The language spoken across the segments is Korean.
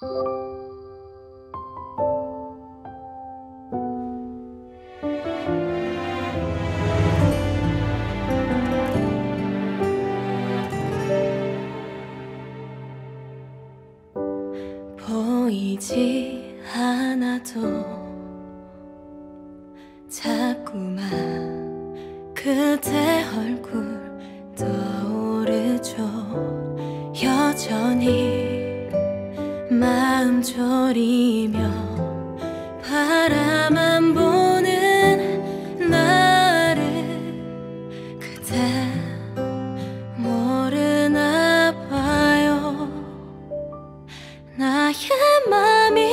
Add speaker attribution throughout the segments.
Speaker 1: 보이지 않아도 자꾸만 그대 얼굴 떠오르죠. 여전히 마음 졸이며 바라만 보는 나를 그대 모르나 봐요. 나의 맘이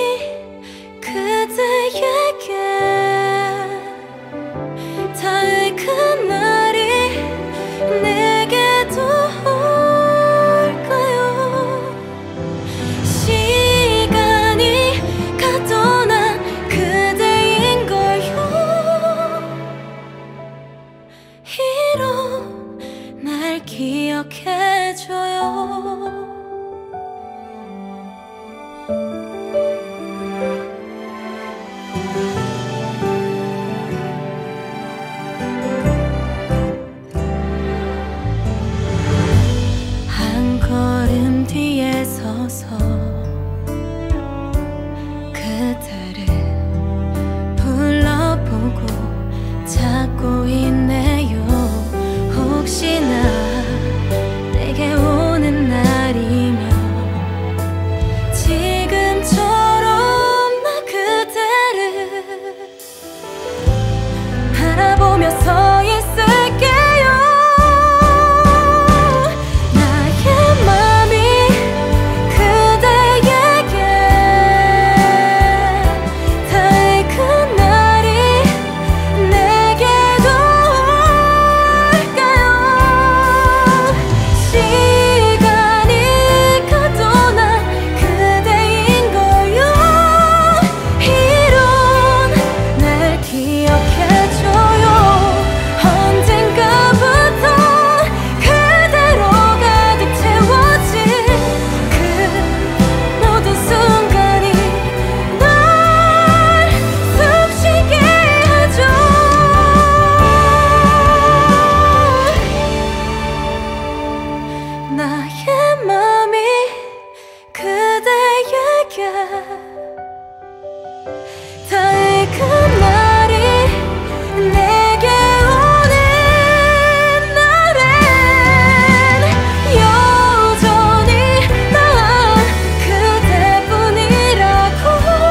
Speaker 1: 그대에게 닿을 그날이 내게도 올까요? 시간이 가도 난 그대인걸요. 이런 날 기억해줘요. 한 걸음 뒤에 서서 그대를 불러보고 찾고 있네요. 혹시나 내게 오는 날이면 지금처럼 나 그대를 바라보며 서 있을게요. 나의 맘이 그대에게 닿을 그날이 내게도 올까요? 시간이 가도 난 그대인걸요. 이런 날 기억해줘요. 언젠가부터 그대로 가득 채워진 그 모든 순간이 날 숨쉬게 하죠. 나의 맘이 그대에게 닿을 그날이 내게 오는 날엔 여전히 난 그대뿐이라고.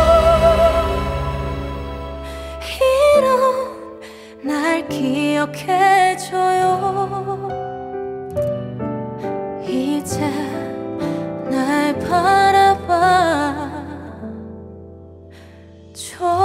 Speaker 1: 이런 날 기억해줘요. 이제 날 바라봐 줘.